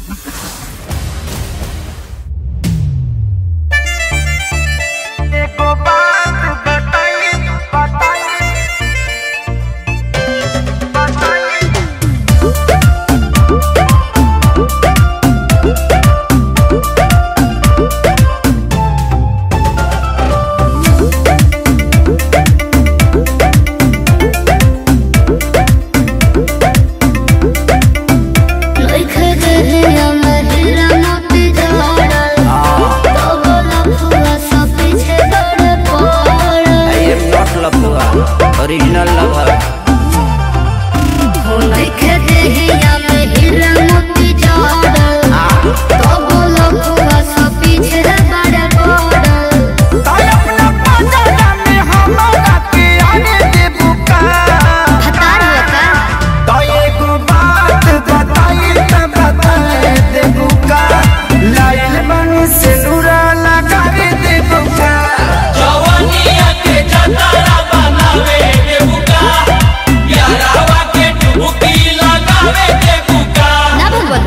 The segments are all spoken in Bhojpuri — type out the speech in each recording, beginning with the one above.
ओरिजिनल लवर हो देखे देहिया में हीरा मोती जड़ल तो बोलो हुआ सब पीछे बड़ा पड़ल ताई अपना पाजा में हमरा के आने दे बुका हतार होता ताई एगो बात बताई त बता दे बुका लाइल बन से नूरा लगा दे बुका जवानिया के जतारा बनावे दे बुका यारावा के डुबकी लगावे दे बुका ना भगवान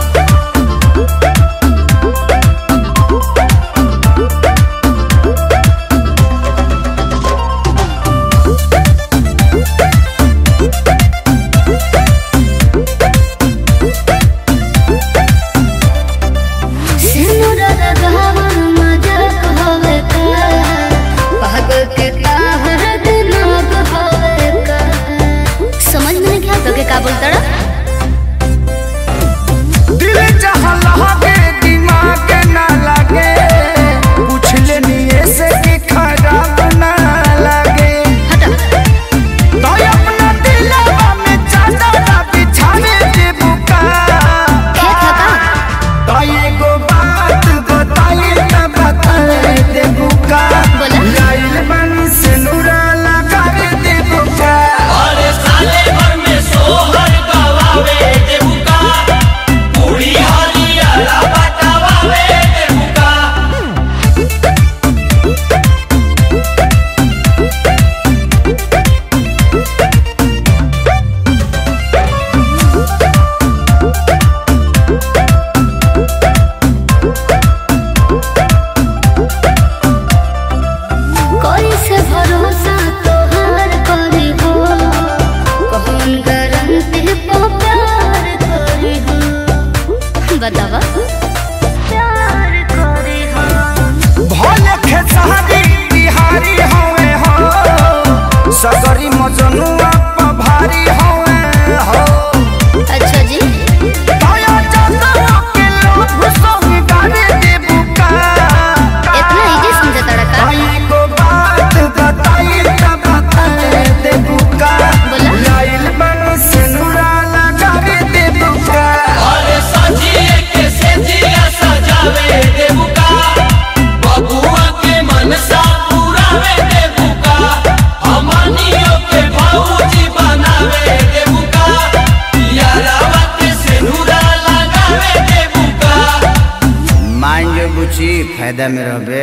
सिनुरा लगावन मजाक होवे का पागल के काहर दिमाग होवे का समझ में नहीं क्या तो के का बोलता रा दिल जहाँ लगे दिमाग ना लगे पूछ लेनी ऐसे कि खराब ना लगे हटा ताई अपना दिलवा में चादर बिछाने दे बुका खेत हका ताई एगो बात बताई त बता दे बुका बोला। लाइल बन से नूरा लगा दे बुका अरे साले भर में सोहर गवावे दे बुका पूरी हरियाला बटावे दे बुका कोई से भरोसा तोहार करी हो कौन गारंटी पे प्यार करी हो बतावा प्यार करी हो भले खेसारी बिहारी होवे हो सगरी मजनुआ पर भारी होवे हो अच्छा जी ताया जगह के लोग संग गाने दे बुका इतना इजी समझता रखा ताई को बात बताई त बता दे बुका बोला। लाइल बन से नूरा लगा दे बुका अरे सजिए के सेजिया सजावे दे बुका बबुआ के मनसा पुरावे दे बुका हमनियों के भौजी बनावे दे बुका यारावा के सिनुरा लगावे दे बुका मान जो बुची फायदा में रहबे।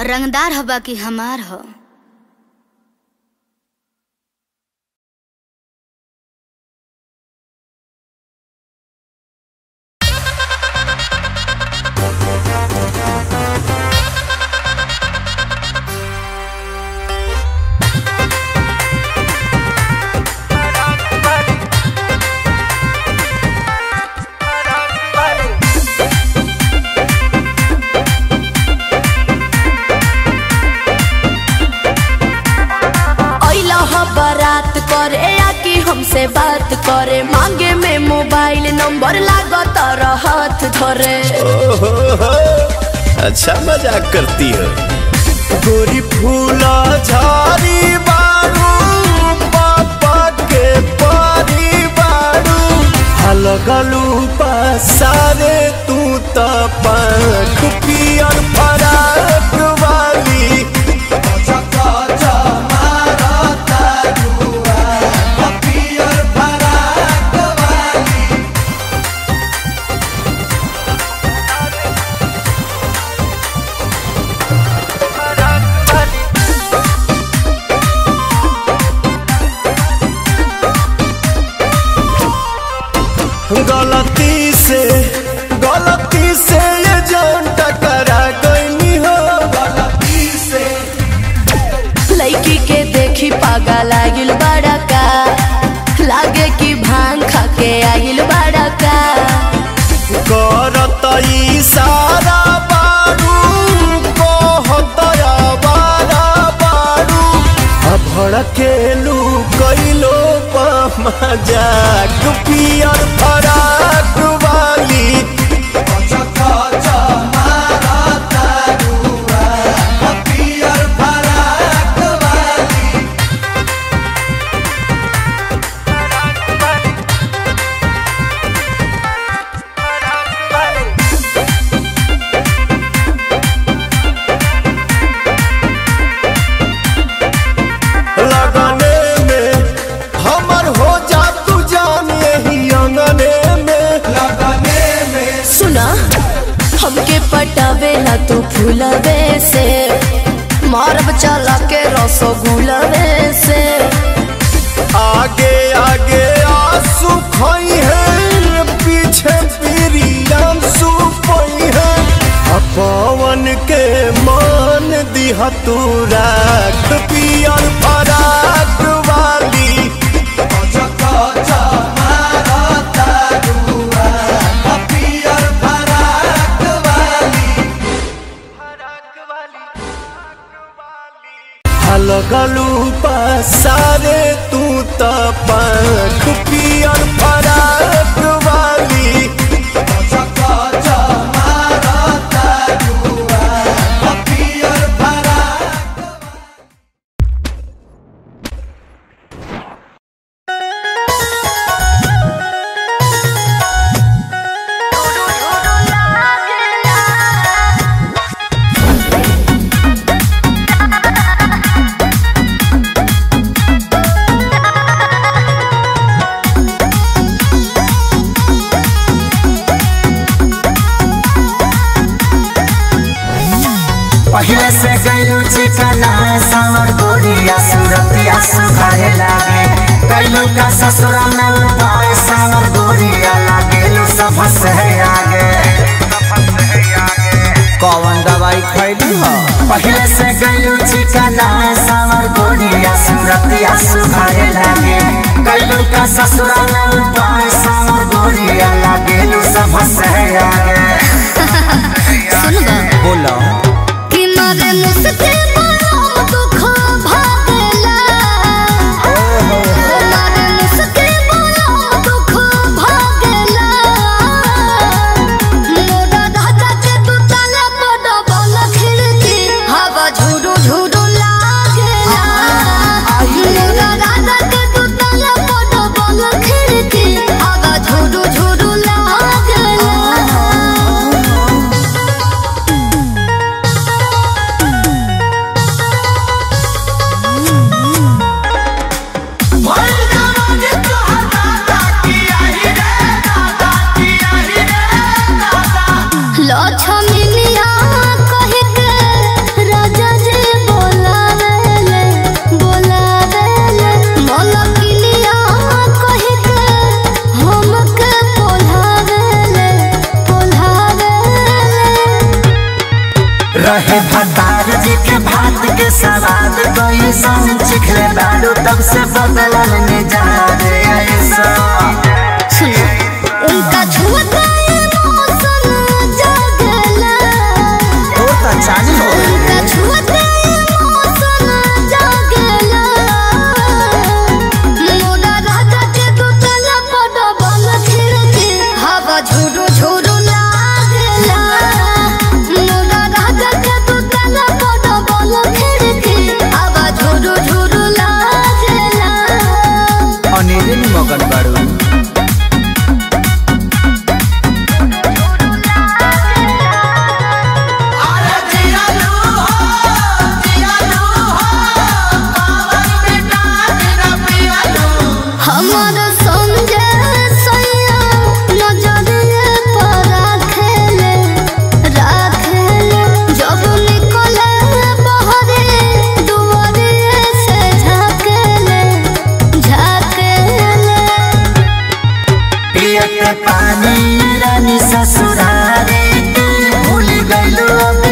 रंगदार हवा कि हमार हो। हमसे बात करे मांगे में मोबाइल नंबर लागो तारा हाथ धरे। अच्छा मजाक करती हो। गोरी फूला झाड़ी बारू पापा के पारी बारू हलगलू पसारे तू तो पंख पियर फराक वाली गलती से ये जान टकरा गई हो। गलती से लड़की के देखी पागल आगिल बड़ा का लागे कि भांग खा के आगिल बड़ा का करत इशारा बारू कहत आवारा बारू भड़केलू कैलो मजाक पियर फराक वाली हमके पटावेला तू फूलवे से मारब चला के रसगुलवे से आगे आगे आंसू खोई है पीछे पीरियम सुपई है पवन के मान दिया तू राख पियर फराक वाली लगलू पसारे तू तो पंख पियर फराक वाली पहले से गैलू चिकना सावर गोरिया सूरतिया सुखाए लागे गैलू का ससुरा में पाए सावर गोरिया लागेलू सब से आगे कौन दवाई खैली हो? पहले से गैलू चिकना सावर गोरिया सूरतिया सुखाए लागे गैलू का ससुरा में पाए सावर गोरिया लागेलू सब से आगे सुन बा बोलो मारे मुझसे बड़ा दुख भागेला मारे मुझसे बड़ा दुख भागेला मोरा दादा के तू ताला बड़ा बड़ा खिड़की हवा झुरु झुरु लागेला मोरा दादा के तू ताला बड़ा बड़ा खिड़की हवा कहे भतार जी के भात के सवाद कोई संग चिखले बारू तब से बदलल मिजाज ऐसा। सुनो उनका छुअता इमोशन जागला तो चालू हो उनका छुअता इमोशन जागला मोरा राजा के दुतला पड़ बल खिड़की हवा झुरु झुरु लागला मोरा राजा के दुतला पड़ बल खिड़की हवा झुरु झुरु लागला अनिल मगन बारू हमार संगे सैया नजरिए पर राखेले जब निकले बहरे दुआरिए से झाकेले पियत पानी रानी ससुरारे भूल गइलो अब